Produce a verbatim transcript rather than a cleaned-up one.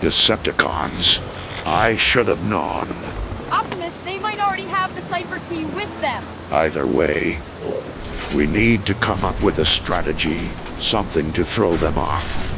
Decepticons. I should have known. Optimus, they might already have the cipher key with them. Either way, we need to come up with a strategy, something to throw them off.